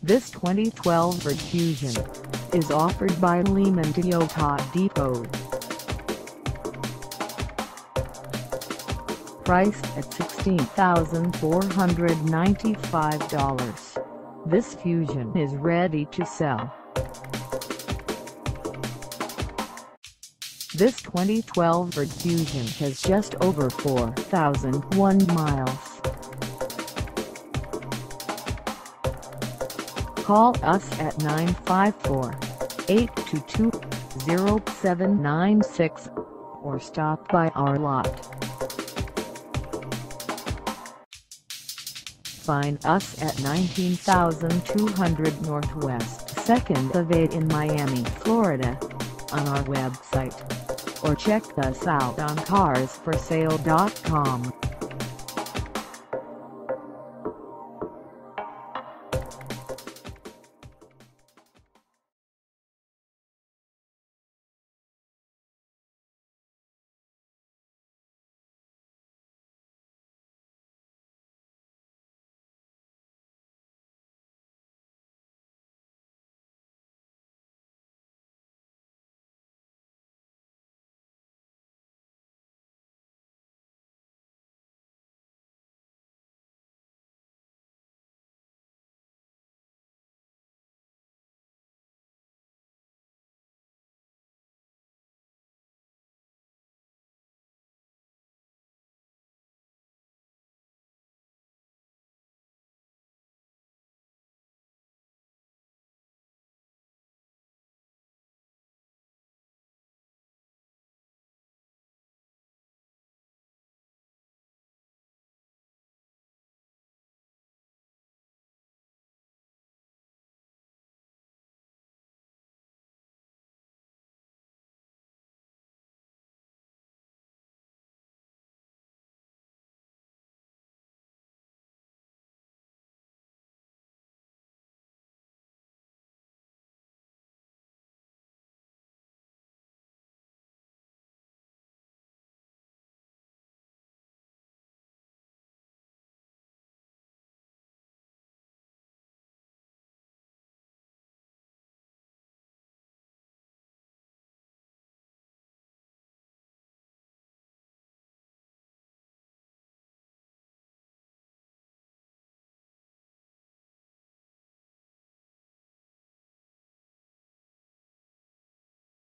This 2012 FORD Fusion is offered by Lehman Toyota Depot. Priced at $16,495, this Fusion is ready to sell. This 2012 FORD Fusion has just over 4,001 miles. Call us at 954-822-0796 or stop by our lot. Find us at 19,200 Northwest 2nd Ave in Miami, Florida, on our website, or check us out on carsforsale.com.